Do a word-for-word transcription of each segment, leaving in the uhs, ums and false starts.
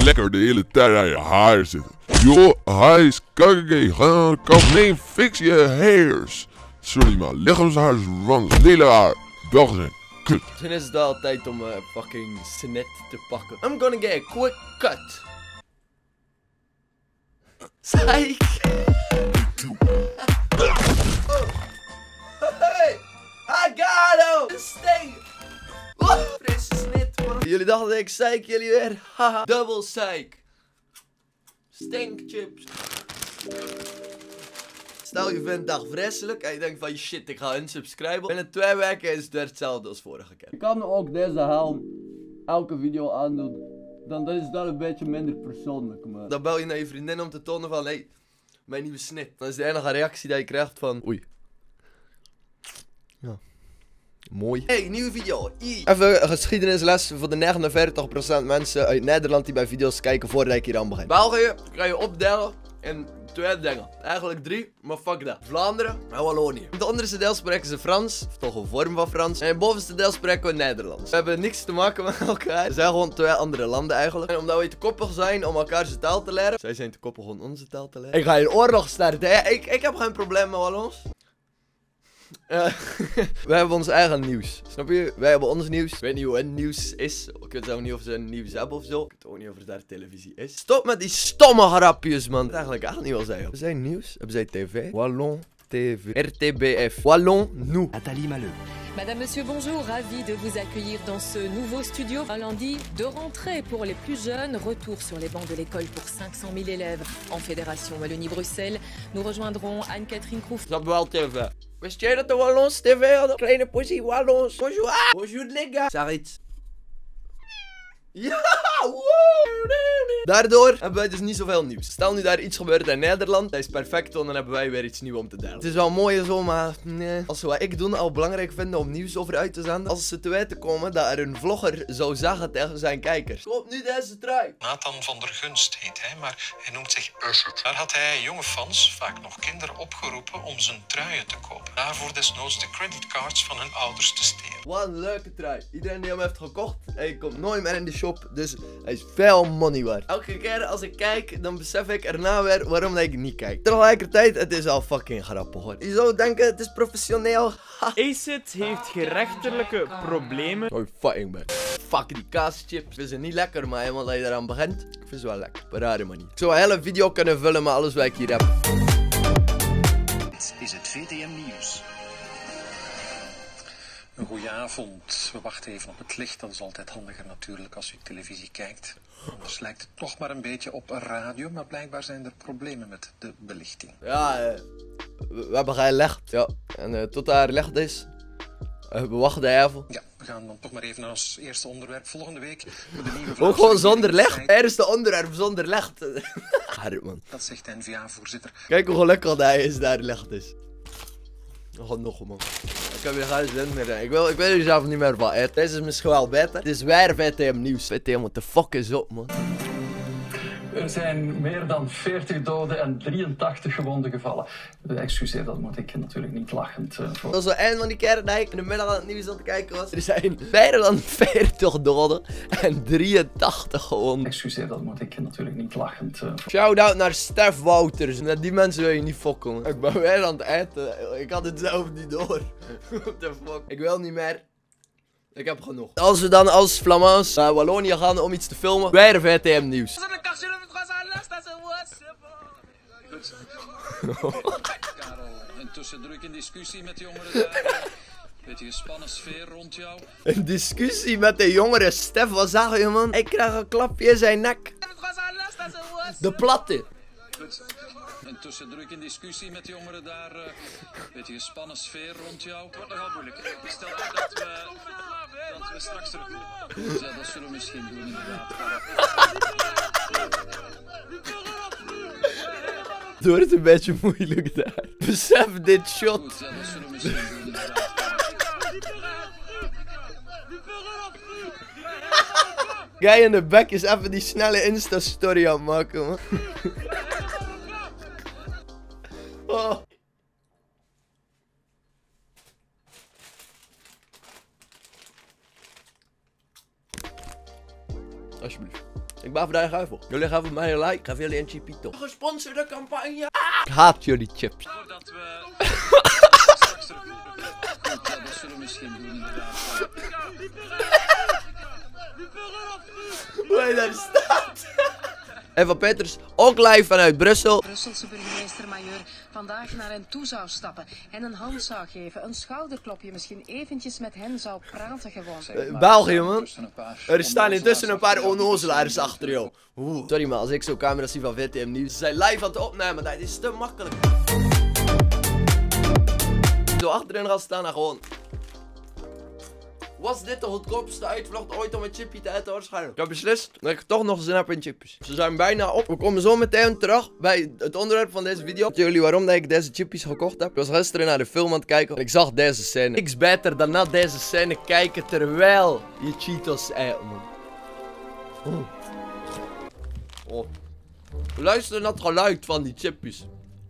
lekker de hele tijd aan je haar zitten. Joh, hij is kake, ga kap, nee, fix je hairs. Sorry man, lichaamshaar is wrong, lelijk haar. Belgen zijn kut. Toen is het al tijd om uh, fucking snet te pakken. I'm gonna get a quick cut. Psych. Hey, I got him. Stink. Frisse snit, man. Jullie dachten dat ik zeik, jullie weer. Haha, dubbel zeik. Stinkchips. Stel je vindt dat vreselijk en je denkt van shit, ik ga unsubscriben. Binnen twee weken is het weer hetzelfde als vorige keer. Je kan ook deze helm elke video aandoen. Dan is dat een beetje minder persoonlijk, man. Dan bel je naar je vriendin om te tonen van, hé, hey, mijn nieuwe snit. Dan is de enige reactie die je krijgt van, oei. Ja. Mooi. Hey, nieuwe video. I. Even een geschiedenisles voor de negenenveertig procent mensen uit Nederland die bij video's kijken voordat ik hier aan begin. België kan je opdelen in twee dingen. Eigenlijk drie, maar fuck dat. Vlaanderen en Wallonië. In het onderste deel spreken ze Frans, of toch een vorm van Frans. En in het bovenste deel spreken we Nederlands. We hebben niks te maken met elkaar. We zijn gewoon twee andere landen eigenlijk. En omdat we te koppig zijn om elkaar zijn taal te leren. Zij zijn te koppig om onze taal te leren. Ik ga in oorlog starten, hè. Ik, ik heb geen probleem met Wallons. Uh, wij hebben ons eigen nieuws. Snap je? Wij hebben ons nieuws. Ik weet niet hoe hun nieuws is. Ik weet zelf niet of ze een nieuws hebben of zo. Ik weet ook niet of er daar televisie is. Stop met die stomme grapjes, man. Dat eigenlijk echt niet wil zeggen. Hebben zij nieuws? Hebben zij tv? Wallon T V. R T B F. Wallon nous. Nathalie Maleux. Madame, monsieur, bonjour. Ravi de vous accueillir dans ce nouveau studio. Un lundi de rentrée pour les plus jeunes. Retour sur les bancs de l'école pour cinq cent mille élèves en fédération Wallonie-Bruxelles. Nous rejoindrons Anne-Catherine Crouf. Dat wel tv. Wist jij dat de Wallons T V hadden? Kleine poesie Wallons. Bonjour. Ah, bonjour les gars. Zeg iets. Ja, wow. Daardoor hebben wij dus niet zoveel nieuws. Stel nu daar iets gebeurt in Nederland, dat is perfect, dan hebben wij weer iets nieuws om te delen. Het is wel mooi en zo, maar nee. Als we wat ik doe al belangrijk vinden om nieuws over uit te zenden, als ze te weten komen dat er een vlogger zou zeggen tegen zijn kijkers: koop nu deze trui. Nathan van der Gunst heet hij, maar hij noemt zich Asset. Daar had hij jonge fans, vaak nog kinderen, opgeroepen om zijn truien te kopen. Daarvoor desnoods de creditcards van hun ouders te stelen. Wat een leuke trui. Iedereen die hem heeft gekocht, hij komt nooit meer in de shop, dus hij is veel money waard. Elke keer als ik kijk, dan besef ik erna weer waarom ik niet kijk. Tegelijkertijd, het is al fucking grappig hoor. Je zou denken, het is professioneel. Acid heeft gerechtelijke problemen. Oh, fucking man. Fuck die kaaschips. Ik vind ze niet lekker, maar eenmaal dat je eraan begint, ik vind ze wel lekker. Op een rare manier. Ik zou een hele video kunnen vullen met alles wat ik hier heb. Dit is het V T M Nieuws. Een goeie avond. We wachten even op het licht. Dat is altijd handiger natuurlijk als u televisie kijkt. Anders lijkt het toch maar een beetje op een radio, maar blijkbaar zijn er problemen met de belichting. Ja, uh, we, we hebben geen licht. Ja, en uh, tot daar licht is, uh, we wachten even. Ja, we gaan dan toch maar even naar ons eerste onderwerp. Volgende week voor de nieuwe Ook gewoon zonder licht. Eerste onderwerp zonder licht. Harry, man. Dat zegt de N V A-voorzitter. Kijk hoe gelukkig hij is daar licht is. Nog nog man. Ik heb hier geen zin meer in. Ik wil, ik weet er zelf niet meer wat eten. Deze is misschien wel beter. Het is weer V T M nieuws. V T M, what the fuck is op, man. Er zijn meer dan veertig doden en drieëntachtig gewonden gevallen. Excuseer, dat moet ik natuurlijk niet lachend uh, voor. Dat was wel een van die keren dat ik in de middag aan het nieuws aan het kijken was. Er zijn meer dan veertig doden en drieëntachtig gewonden. Excuseer, dat moet ik natuurlijk niet lachend uh, voor. Shout-out naar Stef Wouters. Met die mensen wil je niet fokken, man. Ik ben weer aan het eten. Ik had het zelf niet door. What the fuck. Ik wil niet meer. Ik heb genoeg. Als we dan als Flamands naar Wallonië gaan om iets te filmen, weer V T M nieuws. Karel, intussen druk in discussie met de jongeren daar. Beetje gespannen sfeer rond jou. Een discussie met de jongere Stef, wat zag je, man? Ik krijg een klapje in zijn nek. De platte. Intussen druk in discussie met de jongeren daar. Uh, beetje gespannen sfeer rond jou. Het wordt nogal moeilijk. Stel dat we, dat we straks terugkomen. Dus, ja, dat zullen we misschien doen inderdaad. Het wordt een beetje moeilijk daar. Besef dit shot. Goed, ja, dat zullen we misschien doen inderdaad. Guy in de back is even die snelle Insta-story aan het maken, man. Oh. Alsjeblieft. Ik ben vandaag Guivel. Jullie geven mij een like. Geef jullie een chipito. Gesponsorde campagne. Ah! Ik haat jullie chips. Voordat we straks terugkomen. Ja, dat zullen we misschien doen inderdaad. Hoe hij daar staat. Eva Peters, ook live vanuit Brussel. Brusselse burgemeester-majeur vandaag naar hen toe zou stappen en een hand zou geven, een schouderklopje, misschien eventjes met hen zou praten gewoon. Uh, België, man. Er staan intussen een paar onnozelaars achter, joh. Oeh. Sorry, maar als ik zo'n camera zie van V T M Nieuws, ze zijn live aan het opnemen, dat is te makkelijk. Zo achterin gaan staan en gewoon... Was dit de goedkoopste uitvlucht ooit om een chipje te eten waarschijnlijk? Ik heb beslist dat ik toch nog zin heb in chipjes. Ze zijn bijna op. We komen zo meteen terug bij het onderwerp van deze video. Ik jullie waarom dat ik deze chipjes gekocht heb. Ik was gisteren naar de film aan het kijken en ik zag deze scène. Niks beter dan naar deze scène kijken terwijl je Cheetos eet, man. Oh. Oh. Luister naar het geluid van die chipjes.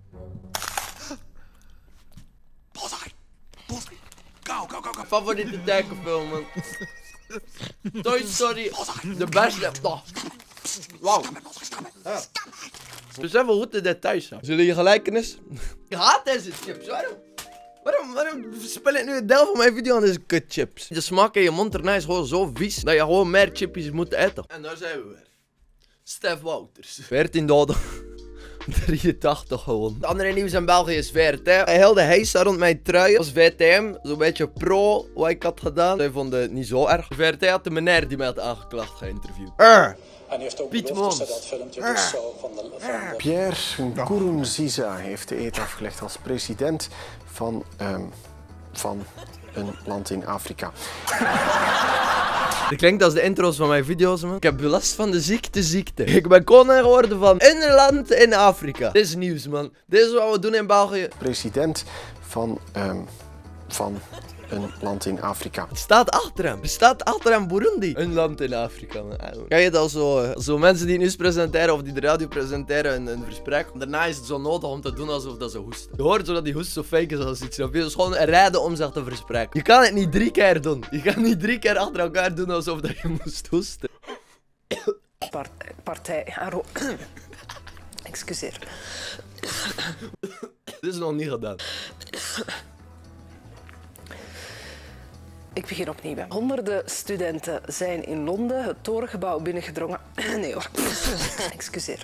Favoriete tekenfilm, man. Toy Story, de beste. Oh. Wauw. Ja. Dus even hoe de details zijn. Zullen je gelijkenis? Ik haat deze chips, waarom? Waarom, waarom speel ik nu een deel van mijn video aan deze kutchips? De smaak in je mond erna is gewoon zo vies dat je gewoon meer chipjes moet eten. En daar zijn we weer. Stef Wouters. veertien doden. drieëntachtig gewoon. Het andere nieuws in België is V R T. Heel de heisa rond mijn trui was V T M. Zo'n beetje pro wat ik had gedaan. Zij vonden het niet zo erg. V R T had de meneer die mij had aangeklaagd geïnterviewd. Er. En u heeft ook Piet beloofd Mons. dat filmpje dus zo van de... Van de... Pierre Nkurunziza heeft de eed afgelegd als president van, um, van een land in Afrika. Dat klinkt als de intro's van mijn video's, man. Ik heb last van de ziekte ziekte. Ik ben koning geworden van een land in Afrika. Dit is nieuws, man. Dit is wat we doen in België. President van, um, van een land in Afrika. Het staat achter hem. Er staat achter hem Burundi. Een land in Afrika, man. Kijk je het al zo, zo mensen die nieuws presenteren of die de radio presenteren en een versprek. Daarna is het zo nodig om te doen alsof dat ze hoesten. Je hoort zo dat die hoest zo fake is als iets. Het is gewoon een reden om zich te verspreken. Je kan het niet drie keer doen. Je kan niet drie keer achter elkaar doen alsof dat je moest hoesten. Partij, partij, Aro. Excuseer. Dit is nog niet gedaan. Ik begin opnieuw. Honderden studenten zijn in Londen het torengebouw binnengedrongen. Nee hoor. Excuseer.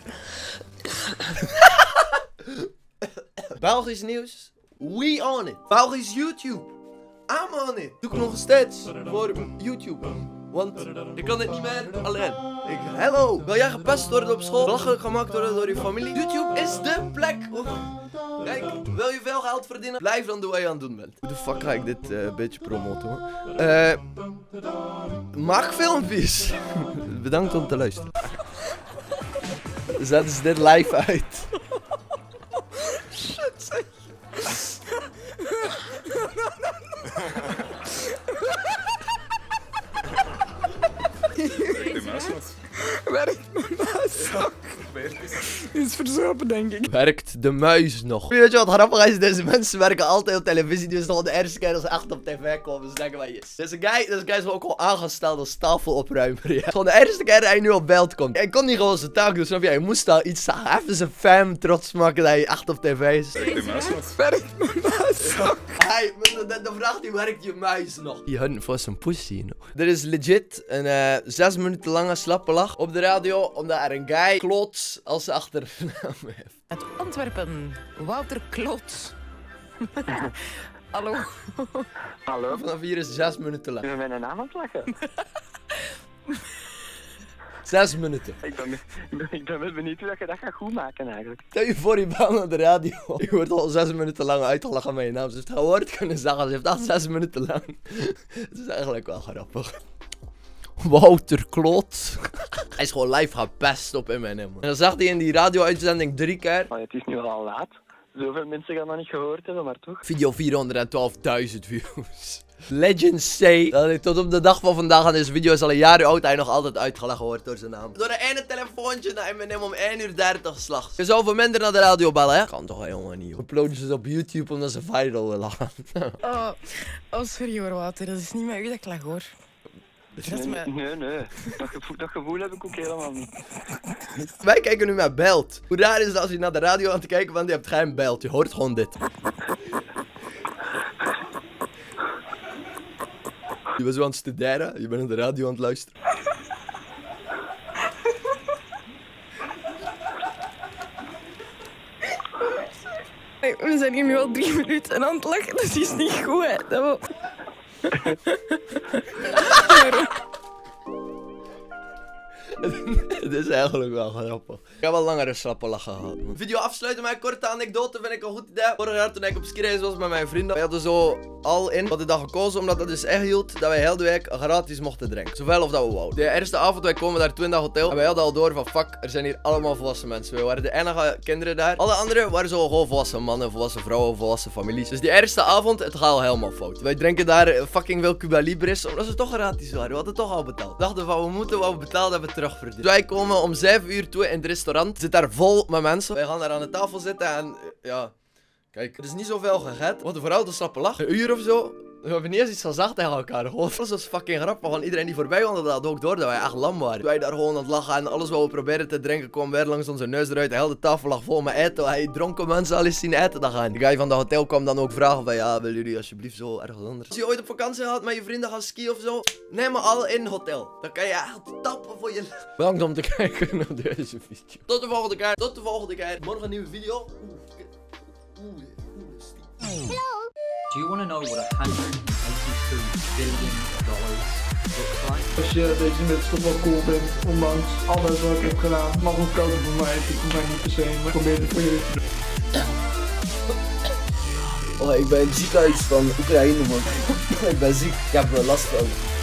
Belgisch nieuws. We on it. Belgisch YouTube. I'm on it. Doe ik nog steeds voor YouTube. Want ik kan het niet meer alleen. Ik, hello. Wil jij gepest worden op school? Belachelijk gemaakt worden door je familie? YouTube is de plek. Kijk, wil je veel geld verdienen? Blijf dan doen wat je aan het doen bent. Hoe de fuck ga ik dit uh, een beetje promoten, hoor? Uh, maak filmpjes. Bedankt om te luisteren. Zet eens dit live uit. Shit, zeg. Werkt de muis nog? Is verzopen, denk ik. Werkt de muis nog? Weet je wat grappig is? Deze mensen werken altijd op televisie. Dus nog de eerste keer als ze echt op tv komen. Ze denken van yes. Deze guy, deze guy is ook al aangesteld als tafelopruimer. Ja. Gewoon de eerste keer dat hij nu op beeld komt. Hij kon niet gewoon zijn taak doen, snap je? Hij moest al iets zeggen. Even zijn fam trots maken dat hij echt op tv is. Werkt de muis nog? Werkt mijn muis nog? Hij, de vraag die werkt je muis nog? Die hun voor zijn pussy nog. Er is legit een uh, zes minuten lange slappe lach op de radio. Omdat er een guy klots als ze achternaam heeft. Uit Antwerpen, Wouter Kloot. Hallo. Hallo. Vanaf hier is zes minuten lang. Je bent mijn naam aan het lachen. Zes minuten. Ik ben, ik ben, ik ben wel benieuwd hoe je dat gaat goed maken eigenlijk. Stel je voor je baan aan de radio. Je wordt al zes minuten lang uitgelachen met je naam. Ze heeft geen woord kunnen zeggen. Ze heeft echt zes minuten lang. Het is eigenlijk wel grappig. Wouter Kloot. Hij is gewoon live gepest op M en M. En dan zag hij in die radio-uitzending drie keer. Maar het is nu al laat. Zoveel mensen gaan dat niet gehoord hebben, maar toch. Video vierhonderdtwaalfduizend views. Legends say dat hij tot op de dag van vandaag aan deze video is al een jaar oud. Hij nog altijd uitgelachen wordt door zijn naam. Door een ene telefoontje naar M en M om één uur dertig s'nachts. Je zou veel minder naar de radio bellen, hè? Kan toch helemaal niet, joh. Uploaden ze op YouTube omdat ze viral willen gaan. Oh, oh, sorry hoor, Wouter. Dat is niet met u dat ik lag, hoor. Nee, nee, nee. Dat gevoel, dat gevoel heb ik ook helemaal niet. Wij kijken nu naar Belt. Hoe raar is het als je naar de radio aan het kijken bent, je hebt geen Belt. Je hoort gewoon dit. Je bent zo aan het studeren, je bent naar de radio aan het luisteren. We zijn hier nu al drie minuten aan het lachen, dus die is niet goed, hè. Dat we... Het is eigenlijk wel grappig. Ik heb wel langere slappe lachen gehad. Video afsluiten met een korte anekdote vind ik een goed idee. Vorig jaar toen ik op skireis was met mijn vrienden. We hadden zo al in wat de dag gekozen, omdat dat dus echt hield dat wij heel de week gratis mochten drinken. Zoveel of dat we wouden. De eerste avond, wij komen daar twintig hotel. En wij hadden al door van fuck, er zijn hier allemaal volwassen mensen. We waren de enige kinderen daar. Alle anderen waren zo gewoon volwassen mannen, volwassen vrouwen, volwassen families. Dus die eerste avond, het gaat al helemaal fout. Wij drinken daar fucking veel Cuba Libres, omdat ze toch gratis waren. We hadden toch al betaald. We dachten van we moeten wat we betaalden hebben terugverdiend. Dus wij komen om zeven uur toe in het restaurant. Het zit daar vol met mensen. Wij gaan daar aan de tafel zitten en uh, ja. Kijk, er is niet zoveel gegeten. Want vooral de slappe lach. Een uur of zo. We hebben niet eens iets gezegd tegen elkaar. Gewoon, dat was fucking grappig. Want iedereen die voorbij wandelde had ook door dat wij echt lam waren. Wij daar gewoon aan het lachen en alles wat we probeerden te drinken kwam weer langs onze neus eruit. De hele tafel lag vol met eten. Hij dronken mensen al eens zien eten dat gaan. De guy van de hotel kwam dan ook vragen van ja, willen jullie alsjeblieft zo ergens anders. Als je ooit op vakantie gaat met je vrienden gaan skiën of zo, neem me al in het hotel. Dan kan je echt tappen voor je... Bedankt om te kijken naar deze video. Tot de volgende keer. Tot de volgende keer. Morgen een nieuwe video. Oeh, oeh, oeh, Do you want to know what one hundred eighty-two billion dollars looks like? Als je deze mits toch wel cool vindt, ondanks alles wat ik heb gedaan, mag ook komen voor mij. Ik hoef mij niet per se, maar probeer het voor jullie te doen. Oh, ik ben in het ziekenhuis van Oekraïne, man. Ik ben ziek. Ik heb er last van.